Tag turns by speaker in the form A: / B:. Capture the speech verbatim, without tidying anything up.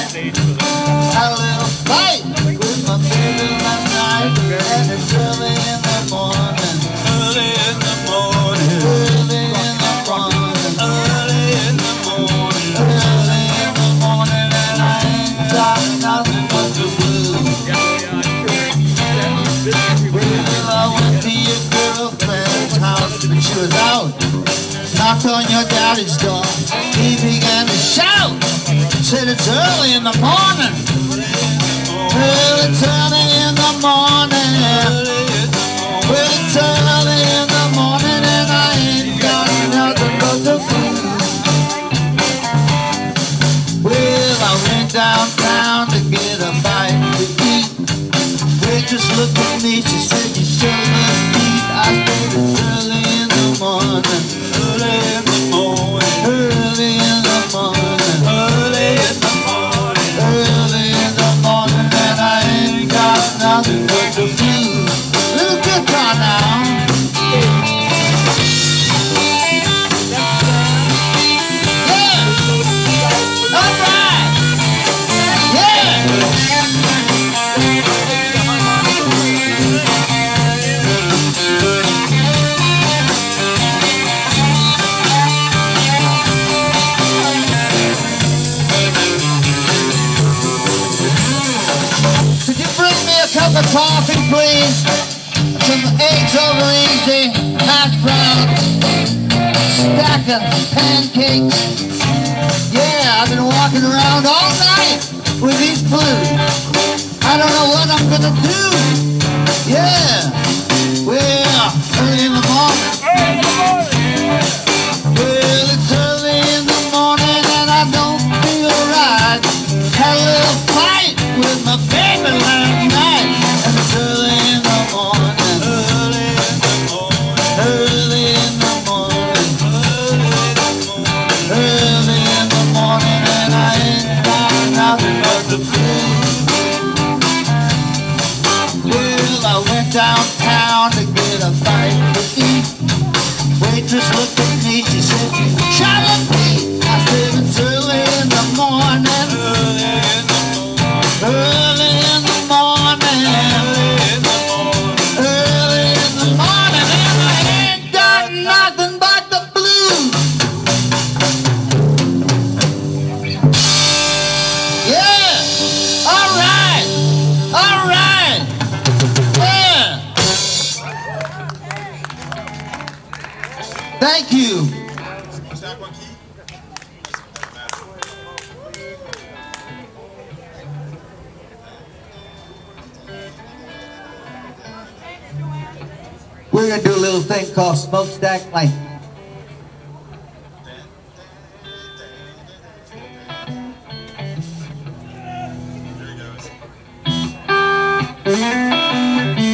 A: Had a little fight with my baby last night, and it's early in the morning. Early in the morning. Early in the morning. Early in the morning. Early in the morning, and I ain't got nothing but the blues. Well, I went to your girlfriend's house, and she was out. Knocked on your daddy's door. He began to shout. Said it's early in the morning. Well, it's early in the morning. Well, it's early in the morning, and I ain't got nothing but the blues. Well, I went downtown to get a bite to eat. Waitress looked at me, she said, you sure look neat. I said it's early in the morning. Early in the morning. Early in the morning. Early in the morning. Early in the morning, and I ain't got nothing but the blues. Little guitar now. Yeah. All right. Yeah. Cup of coffee, please. Some eggs over easy, hash browns, stack of pancakes. Yeah, I've been walking around all night with these blues. I don't know what I'm gonna do. Yeah, well, early in the morning. Well, it's early in the morning and I don't feel right. Had a little fight with my baby last night. And it's early in the morning. Early in the morning. Early in the morning. Early in the morning, and I ain't got nothing but the blues. Well, I went downtown to get a bite to eat. Waitress looked at me, she said, shut up, Pete. I said, it's early in the morning. Early in the morning. Early in the morning. Early in the morning. Early in the morning, and I ain't got nothing but the blues. Yeah. All right. All right. Yeah. Thank you. We're going to do a little thing called Smokestack Light. Here it goes.